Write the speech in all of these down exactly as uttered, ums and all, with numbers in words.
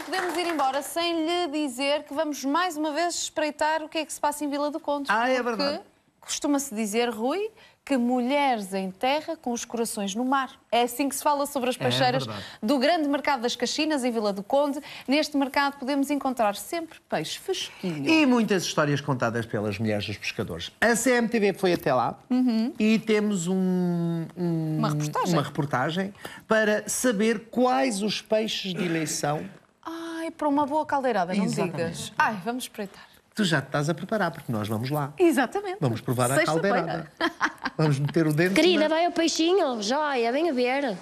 podemos ir embora sem lhe dizer que vamos mais uma vez espreitar o que é que se passa em Vila do Conde. Ah, é verdade. Costuma-se dizer, Rui, que mulheres em terra com os corações no mar. É assim que se fala sobre as peixeiras é do grande mercado das Caxinas, em Vila do Conde. Neste mercado podemos encontrar sempre peixe fresquinho. E muitas histórias contadas pelas mulheres dos pescadores. A C M T V foi até lá uhum. e temos um, um, uma, reportagem. uma reportagem para saber quais os peixes de eleição. Ai, para uma boa caldeirada, não Exatamente. digas. Ai, vamos espreitar. Tu já te estás a preparar, porque nós vamos lá. Exatamente. Vamos provar a caldeirada. Vamos meter o dente. Querida, na... vai ao peixinho. Joia, venha ver.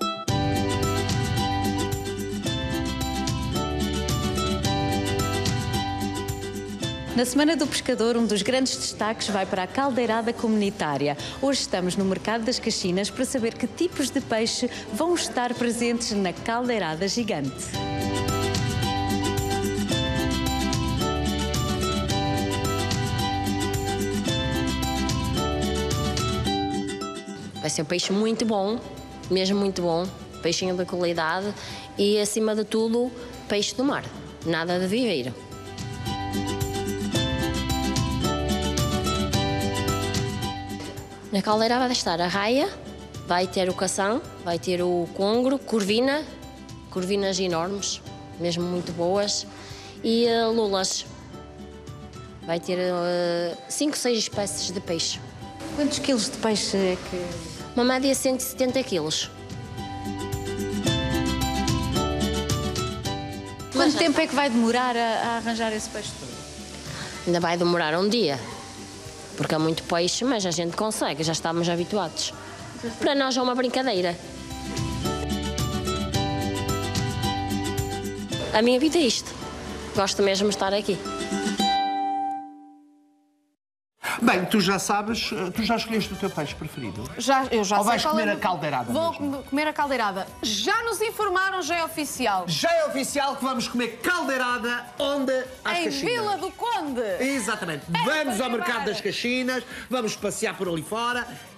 Na Semana do Pescador, um dos grandes destaques vai para a caldeirada comunitária. Hoje estamos no Mercado das Caxinas para saber que tipos de peixe vão estar presentes na caldeirada gigante. Vai ser um peixe muito bom, mesmo muito bom, peixinho de qualidade e, acima de tudo, peixe do mar, nada de viveiro. Na caldeira vai estar a raia, vai ter o cação, vai ter o congro, corvina, corvinas enormes, mesmo muito boas, e uh, lulas. Vai ter cinco, seis espécies de peixe. Quantos quilos de peixe é que... Uma média de cento e setenta quilos. Quanto tempo é que vai demorar a, a arranjar esse peixe todo? Ainda vai demorar um dia, porque é muito peixe, mas a gente consegue, já estamos habituados. Para nós é uma brincadeira. A minha vida é isto. Gosto mesmo de estar aqui. Bem, tu já sabes, tu já escolheste o teu peixe preferido? Já, eu já Ou sei vais qual comer é... a caldeirada Vou mesmo? comer a caldeirada. Já nos informaram, já é oficial. Já é oficial que vamos comer caldeirada onde? Às Em Caxinas. Vila do Conde. Exatamente. É Vamos para ao Mercado levar. das Caxinas, vamos passear por ali fora